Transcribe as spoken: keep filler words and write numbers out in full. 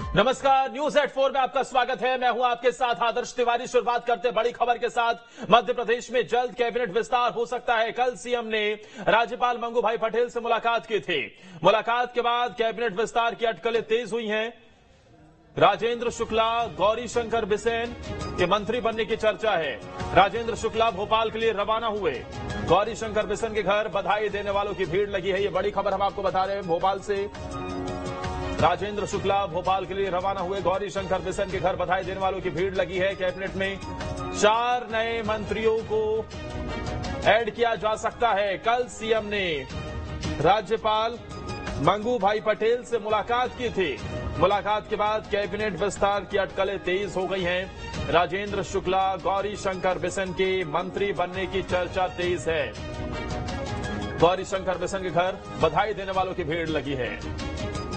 नमस्कार, news at four में आपका स्वागत है। मैं हूं आपके साथ आदर्श तिवारी। शुरुआत करते बड़ी खबर के साथ। मध्य प्रदेश में जल्द कैबिनेट विस्तार हो सकता है। कल सीएम ने राज्यपाल मंगू भाई पटेल से मुलाकात की थी। मुलाकात के बाद कैबिनेट विस्तार की अटकलें तेज हुई हैं। राजेंद्र शुक्ला, गौरी शंकर बिसेन के मंत्री बनने की चर्चा है। राजेंद्र शुक्ला भोपाल के लिए रवाना हुए। गौरी शंकर बिसेन के घर बधाई देने वालों की भीड़ लगी है। ये बड़ी खबर हम आपको बता रहे हैं भोपाल से। राजेंद्र शुक्ला भोपाल के लिए रवाना हुए। गौरी शंकर बिसेन के घर बधाई देने वालों की भीड़ लगी है। कैबिनेट में चार नए मंत्रियों को ऐड किया जा सकता है। कल सीएम ने राज्यपाल मंगू भाई पटेल से मुलाकात की थी। मुलाकात के बाद कैबिनेट विस्तार की अटकलें तेज हो गई हैं। राजेंद्र शुक्ला, गौरी शंकर बिसेन के मंत्री बनने की चर्चा तेज है। गौरी शंकर बिसेन के घर बधाई देने वालों की भीड़ लगी है।